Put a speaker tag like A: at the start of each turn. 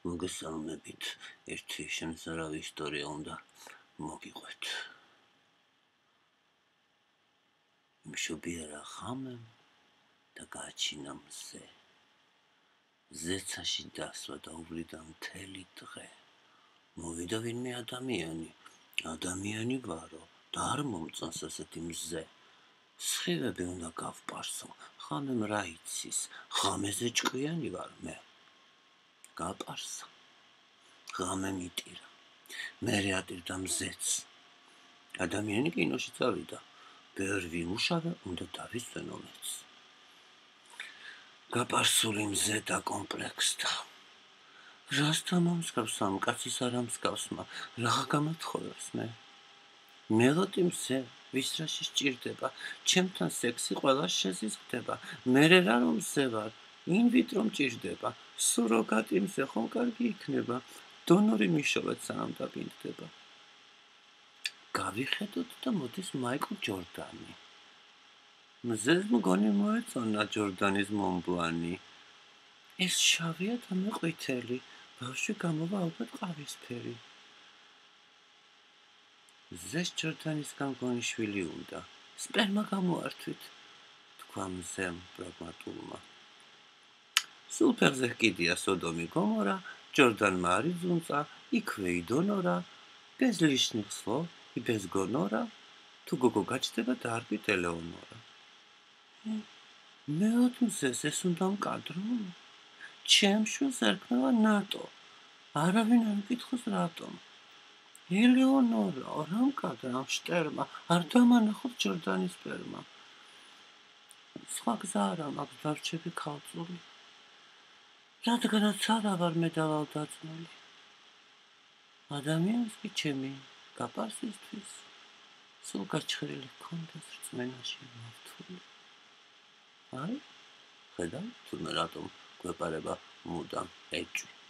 A: მოგესალმებით, ერთი შემზარავი ისტორია უნდა მოგიყვეთ. მშობიერა ხამემ და გააჩინა მზე. ზეცაში დასვა და უვლიდა მთელი დღე. მოვიდა ვინმე ადამიანი ვარო და არ მომწონს ასეთი მზე. სხივები უნდა გავპარსო, ხამემ რა იცის, ხამეზე ჭკვიანი ვარ მე. გაპარსა. ღამე მიტირა. მერე ატირდა მზეც. ადამიანი კინოში წავიდა. ბევრ ვიმუშავე, უნდა დავისვენო მეც. გაპარსული მზე დაკომპლექსდა. რას დამამსგავსა ამ კაცის არ ამსგავსმა, რაღა გამათხოვებს მე. მელოდი მზე, ვის რაში სჭირდება, ჩემთან სექსი ყველას შეზიზღდება, მერე რა რომ მზე ვარ, ინვიტრო მჭირდება, სუროგატი მზე ხომ კარგი იქნება, დონორი მიშოვეთ სანამ დაბინდდება. გავიხედოთ და მოდის მაიკლ ჯორდანი. მზეს მგონი მოეწონა ჯორდანის მომბლანი. ეს შავია და მე ყვითელი, ბავშვი გამოვა ალბათ ყავისფერი. მზეს ჯორდანისგან მგონი შვილი უნდა, სპერმა გამოართვით, თქვა მზემ პრაგმატულმა. სულ ფეხზე ჰკიდია სოდომი გომორა, ჯორდანმა არ იძუნწა, იქვე იდონორა, без лишних слов и без гонора, თუ გოგო გაჩნდება დაარგვით ელეონორა. მელოდ მზეს ეს უნდა მკადრო? ჩემ შვილს ერქმევა ნატო, არავინ არ მკითხოს რატომ. ელეონორა, რა მკადრა ამ შტერმა, არ დამანახოთ ჯორდანის სპერმა. სხვა გზა არა მაქვს, დარჩები ქალწული. რადგანაც არა ვარ მე დავალდაძმული. ადამიანს კი ჩემი გაპარსისთვის სულ გაჩხერილი ჰქონდეს რწმენაში მართული. აი, ხედავ, თურმე რატომ გვეპარება მუდამ ეჭვი.